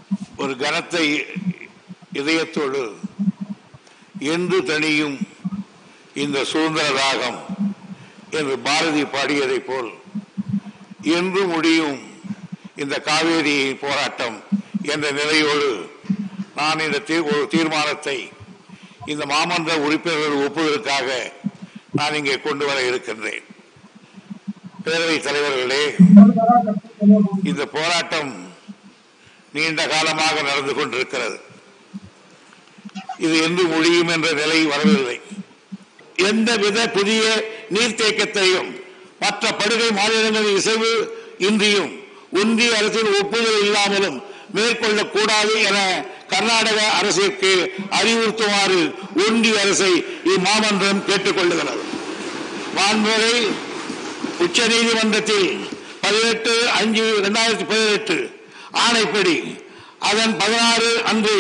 ஒரு கனத்த இதயத்தோடு என்று தனியும் இந்த சுதந்திர ராகம் என்று பாரதி பாடியதை போல் என்று முடியும் இந்த காவேரி போராட்டம் என்ற நிலையோடு நான் இந்த ஒரு தீர்மானத்தை இந்த மாமன்ற உறுப்பினர்கள் ஒப்புவதற்காக நான் இங்கே கொண்டு வர இருக்கின்றேன். பேரவைத் தலைவர்களே, இந்த போராட்டம் நீண்ட காலமாக நடந்து கொண்டிருக்கிறது. இது என்று முடியும் என்ற நிலை வரவில்லை. எந்தவித புதிய நீர்த்தேக்கத்தையும் மற்ற படுகை மாநிலங்களின் இசைவு இன்றியும் ஒன்றிய அரசின் ஒப்புதல் இல்லாமலும் மேற்கொள்ளக்கூடாது என கர்நாடக அரசிற்கு அறிவுறுத்துமாறு ஒன்றிய அரசை இம்மாமன்றம் கேட்டுக் கொள்ளுகிறது. மாண்புமிகு உச்ச நீதிமன்றத்தில் 18/5/2018 ஆணைப்படி அதன் 16 அன்று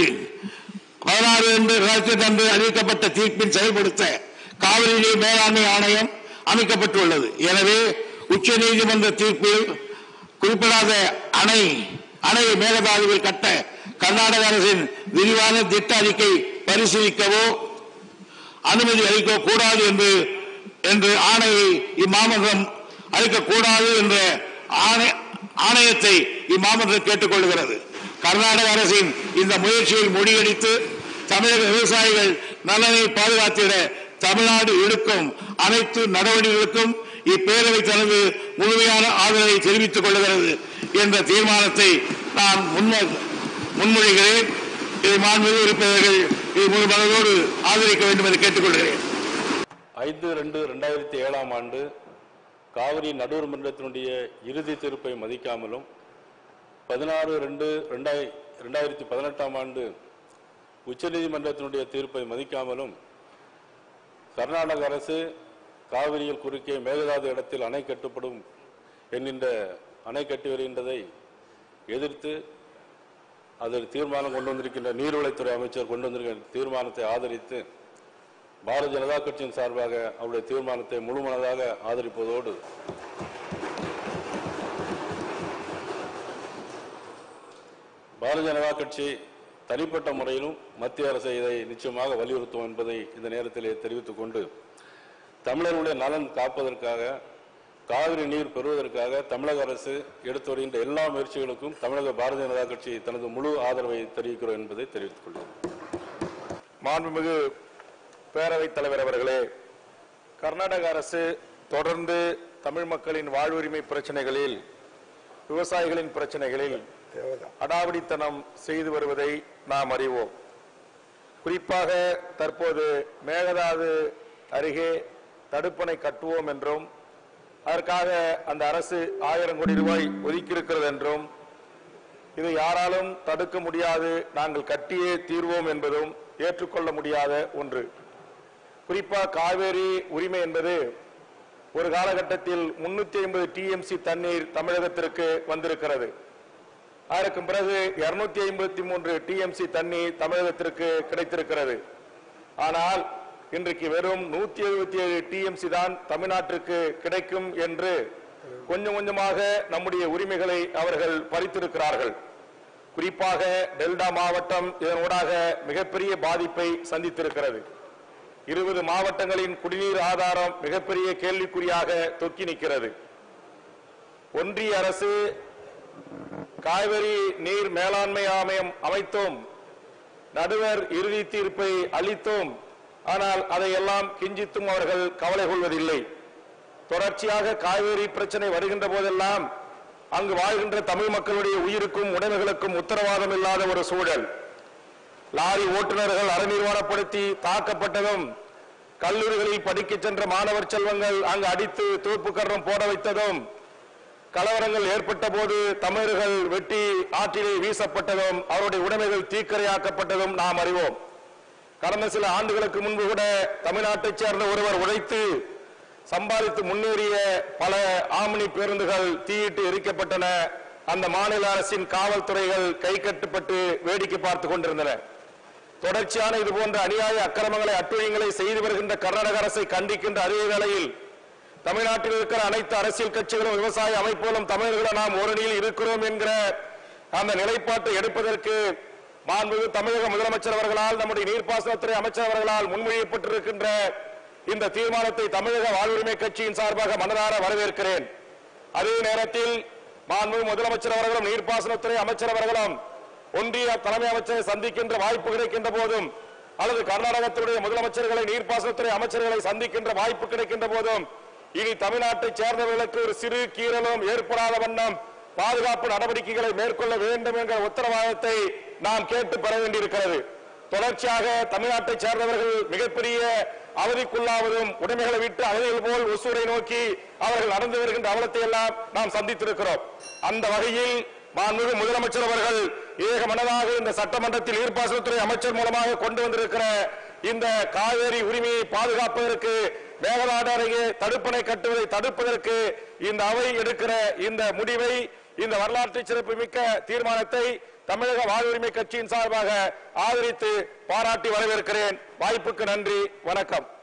அறிவிக்கப்பட்ட தீர்ப்பின் செயல்படுத்த காவிரி நீர் மேலாண்மை ஆணையம் அமைக்கப்பட்டுள்ளது. எனவே உச்ச நீதிமன்ற தீர்ப்பில் குறிப்பிடாத அணை மேகதாதுவில் கட்ட கர்நாடக அரசின் விரிவான திட்ட அறிக்கை பரிசீலிக்கவோ அனுமதி அளிக்க கூடாது என்று ஆணையை இம்மாமன்றம் அளிக்கக்கூடாது என்ற ஆணையத்தை இம்மாமன்றம் கேட்டுக் கொள்கிறது. கர்நாடக அரசின் இந்த முயற்சியில் முறியடித்து தமிழக விவசாயிகள் நலனை பாதுகாத்திட தமிழ்நாடு எடுக்கும் அனைத்து நடவடிக்கைகளுக்கும் இப்பேரவை தனது முழுமையான ஆதரவை தெரிவித்துக் கொள்கிறது என்ற தீர்மானத்தை நான் முன்மொழிகிறேன். இதை மாண்புமிகு உறுப்பினர்கள் இது முழு மனதோடு ஆதரிக்க வேண்டும் என்று கேட்டுக்கொள்கிறேன். 5/2/2007 காவிரி நடுவர் மன்றத்தினுடைய இறுதி தீர்ப்பை மதிக்காமலும் 16/2/2018 உச்சநீதிமன்றத்தினுடைய தீர்ப்பை மதிக்காமலும் கர்நாடக அரசு காவிரியில் குறுக்கே மேகதாது இடத்தில் அணை கட்டப்படும் என்கின்ற அணை கட்டி வருகின்றதை எதிர்த்து அதில் தீர்மானம் கொண்டு வந்திருக்கின்ற நீர்வளத்துறை அமைச்சர் கொண்டு வந்திருக்கின்ற தீர்மானத்தை ஆதரித்து பாரதிய ஜனதா கட்சியின் சார்பாக அவருடைய தீர்மானத்தை முழுமனதாக ஆதரிப்பதோடு பாரதிய ஜனதா கட்சி தனிப்பட்ட முறையிலும் மத்திய அரசை இதை நிச்சயமாக வலியுறுத்தும் என்பதை இந்த நேரத்திலே தெரிவித்துக் கொண்டு தமிழர்களுடைய நலன் காப்பதற்காக காவிரி நீர் பெறுவதற்காக தமிழக அரசு எடுத்து வருகின்ற எல்லா முயற்சிகளுக்கும் தமிழக பாரதிய ஜனதா கட்சி தனது முழு ஆதரவை தெரிவிக்கிறோம் என்பதை தெரிவித்துக் கொள்கிறேன். மாண்புமிகு பேரவைத் தலைவர் அவர்களே, கர்நாடக அரசு தொடர்ந்து தமிழ் மக்களின் வாழ்வுரிமை பிரச்சனைகளில், விவசாயிகளின் பிரச்சனைகளில் அடாவடித்தனம் செய்து வருவதை நாம் அறிவோம். குறிப்பாக தற்போது மேகதாது அருகே தடுப்பணை கட்டுவோம் என்றும் அதற்காக அந்த அரசு 1000 கோடி ரூபாய் ஒதுக்கியிருக்கிறது என்றும் இதை யாராலும் தடுக்க முடியாது, நாங்கள் கட்டியே தீர்வோம் என்பதும் ஏற்றுக்கொள்ள முடியாத ஒன்று. குறிப்பாக காவேரி உரிமை என்பது ஒரு காலகட்டத்தில் 350 TMC தண்ணீர் தமிழகத்திற்கு வந்திருக்கிறது. அதற்கு பிறகு 253 TMC தண்ணீர் தமிழகத்திற்கு கிடைத்திருக்கிறது. ஆனால் இன்றைக்கு வெறும் 177 TMC தான் தமிழ்நாட்டிற்கு கிடைக்கும் என்று கொஞ்சம் கொஞ்சமாக நம்முடைய உரிமைகளை அவர்கள் பறித்திருக்கிறார்கள். குறிப்பாக டெல்டா மாவட்டம் இதனூடாக மிகப்பெரிய பாதிப்பை சந்தித்திருக்கிறது. 20 மாவட்டங்களின் குடிநீர் ஆதாரம் மிகப்பெரிய கேள்விக்குறியாக தொக்கி நிற்கிறது. ஒன்றிய அரசு காவிரி நீர் மேலாண்மை ஆணையம் அமைத்தோம், நடுவர் இறுதி தீர்ப்பை அளித்தோம், ஆனால் அதையெல்லாம் கிஞ்சித்தும் அவர்கள் கவலை கொள்வதில்லை. தொடர்ச்சியாக காவிரி பிரச்சனை வருகின்ற போதெல்லாம் அங்கு வாழ்கின்ற தமிழ் மக்களுடைய உயிருக்கும் உடைமைகளுக்கும் உத்தரவாதம் இல்லாத ஒரு சூழல். லாரி ஓட்டுநர்கள் அறநிர்வாணப்படுத்தி தாக்கப்பட்டதும், கல்லூரிகளில் படிக்க சென்ற மாணவர் செல்வங்கள் அங்கு அடித்து தூப்பு கரணம் போட வைத்ததும், கலவரங்கள் ஏற்பட்ட போது தமிழர்கள் வெட்டி ஆற்றிலே வீசப்பட்டதும், அவருடைய உடைமைகள் தீக்கிரையாக்கப்பட்டதும் நாம் அறிவோம். கடந்த சில ஆண்டுகளுக்கு முன்பு கூட தமிழ்நாட்டைச் சேர்ந்த ஒருவர் உழைத்து சம்பாதித்து முன்னேறிய பல ஆம்னி பேருந்துகள் தீயிட்டு எரிக்கப்பட்டன. அந்த மாநில அரசின் காவல்துறைகள் கை கட்டுப்பட்டு வேடிக்கை பார்த்துக் கொண்டிருந்தன. தொடர்ச்சியான இதுபோன்ற அநியாய அக்கிரமங்களை அட்டுழியங்களை செய்து வருகின்ற கர்நாடக அரசை கண்டிக்கின்ற அதே வேளையில் தமிழ்நாட்டில் இருக்கிற அனைத்து அரசியல் கட்சிகளும் விவசாய அமைப்புகளும் தமிழர்களும் நாம் ஓரணியில் இருக்கிறோம் என்கிற அந்த நிலைப்பாட்டை எடுப்பதற்கு மாண்புமிகு தமிழக முதலமைச்சர் அவர்களால், நம்முடைய நீர்ப்பாசனத்துறை அமைச்சர் அவர்களால் முன்மொழியப்பட்டிருக்கின்ற இந்த தீர்மானத்தை தமிழக வாழ்வுரிமை கட்சியின் சார்பாக மனதார வரவேற்கிறேன். அதே நேரத்தில் மாண்புமிகு முதலமைச்சர் அவர்களும் நீர்ப்பாசனத்துறை அமைச்சர் அவர்களும் ஒன்றிய தலைமை அமைச்சரை சந்திக்கின்ற வாய்ப்பு கிடைக்கின்ற போதும், அல்லது கர்நாடகத்துடைய முதலமைச்சர்களை, நீர்ப்பாசனத்துறை அமைச்சர்களை சந்திக்கின்ற வாய்ப்பு கிடைக்கின்ற போதும், இனி தமிழ்நாட்டை சேர்ந்தவர்களுக்கு ஒரு சிறு கீறலும் ஏற்படாத வண்ணம் பாதுகாப்பு நடவடிக்கைகளை மேற்கொள்ள வேண்டும் என்ற உத்தரவாதத்தை நாம் கேட்டு பெற வேண்டியிருக்கிறது. தொடர்ச்சியாக தமிழ்நாட்டை சேர்ந்தவர்கள் மிகப்பெரிய அவதிக்குள்ளாவதும், உடைமைகளை விட்டு அகதிகள் போல் ஒசூரை நோக்கி அவர்கள் நடந்து வருகின்ற அவலத்தை எல்லாம் நாம் சந்தித்திருக்கிறோம். அந்த வகையில் மாண்புமிகு முதலமைச்சர் அவர்கள் ஏகமனதாக இந்த சட்டமன்றத்தில் நீர்ப்பாசனத்துறை அமைச்சர் மூலமாக கொண்டு வந்திருக்கிற இந்த காவேரி உரிமையை பாதுகாப்பதற்கு, மேகதாடு அருகே தடுப்பணை கட்டுவதை தடுப்பதற்கு இந்த அவை எடுக்கிற இந்த முடிவை, இந்த வரலாற்று சிறப்புமிக்க தீர்மானத்தை தமிழக வாழ்வுரிமை கட்சியின் சார்பாக ஆதரித்து பாராட்டி வரவேற்கிறேன். வாய்ப்புக்கு நன்றி. வணக்கம்.